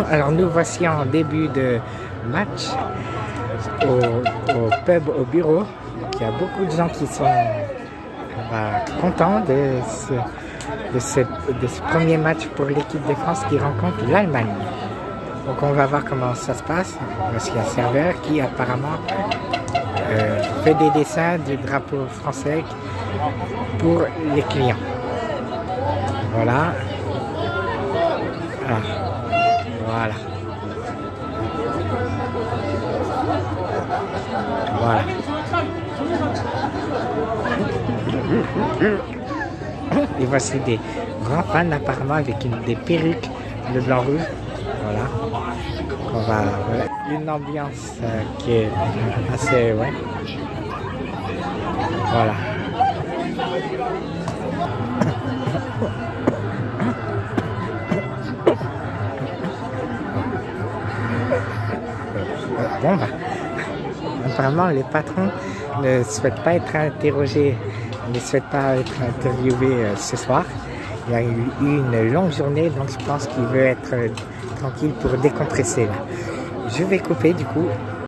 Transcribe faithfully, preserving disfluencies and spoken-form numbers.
Alors nous voici en début de match au, au pub, au bureau. Donc, il y a beaucoup de gens qui sont bah, contents de ce, de, ce, de ce premier match pour l'équipe de France qui rencontre l'Allemagne. Donc on va voir comment ça se passe. Voici un serveur qui apparemment euh, fait des dessins du drapeau français pour les clients. Voilà. Ah. Voilà. Voilà. Et voici des grands fans apparemment avec une, des perruques de blanc rouge. Voilà. On va, voilà. Une ambiance euh, qui est assez, ouais. Voilà. Bon, bah, apparemment, les patrons ne souhaitent pas être interrogés, ne souhaitent pas être interviewés euh, ce soir. Il y a eu une longue journée, donc je pense qu'il veut être euh, tranquille pour décompresser. Là. Je vais couper du coup.